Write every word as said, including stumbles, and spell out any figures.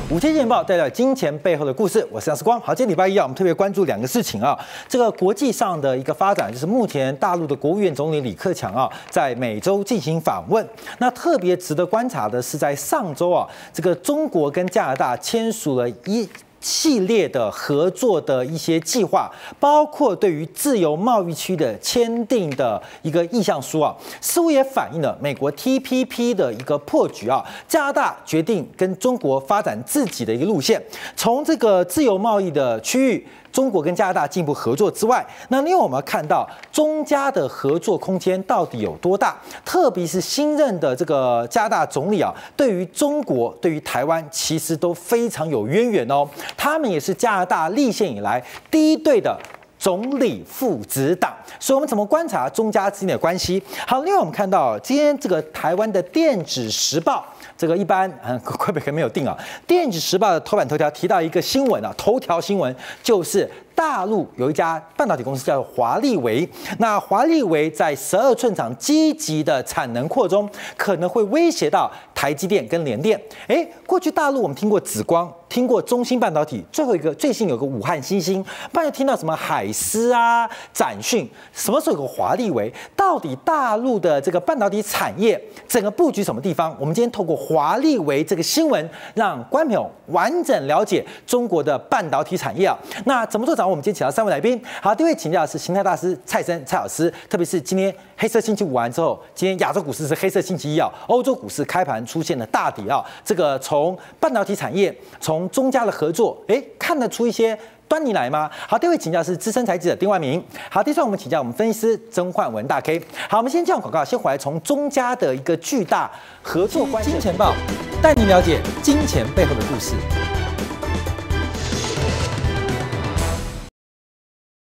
午间见报带来金钱背后的故事，我是杨世光。好，今天礼拜一啊，我们特别关注两个事情啊。这个国际上的一个发展，就是目前大陆的国务院总理李克强啊，在美洲进行访问。那特别值得观察的是，在上周啊，这个中国跟加拿大签署了一系列的合作的一些计划，包括对于自由贸易区的签订的一个意向书啊，似乎也反映了美国 T P P 的一个破局啊。加拿大决定跟中国发展自己的一个路线，从这个自由贸易的区域。中国跟加拿大进一步合作之外，那另外我们看到中加的合作空间到底有多大？特别是新任的这个加拿大总理啊，对于中国、对于台湾其实都非常有渊源哦。他们也是加拿大立宪以来第一对的总理父子党，所以我们怎么观察中加之间的关系？好，另外我们看到今天这个台湾的电子时报。这个一般嗯，快被可能没有定啊。电子时报的头版头条提到一个新闻啊，头条新闻就是大陆有一家半导体公司叫华力微，那华力微在十二寸厂积极的产能扩充，可能会威胁到台积电跟联电。哎，过去大陆我们听过紫光，听过中芯半导体，最后一个最新有个武汉新兴，不然又听到什么海思啊、展讯，什么时候有个华力微？到底大陆的这个半导体产业整个布局什么地方？我们今天透过华力微这个新闻，让观众朋友完整了解中国的半导体产业啊。那怎么做？掌握我们今天请到三位来宾。好，第一位请教的是形态大师蔡生蔡老师，特别是今天黑色星期五完之后，今天亚洲股市是黑色星期一啊，欧洲股市开盘出现了大跌啊。这个从半导体产业，从中加的合作，哎，看得出一些端倪来吗？好，第二位请教是资深财记者丁万明。好，第三位我们请教我们分析师曾焕文大 K。好，我们先进广告，先回来从中加的一个巨大合作关系。金钱报带您了解金钱背后的故事。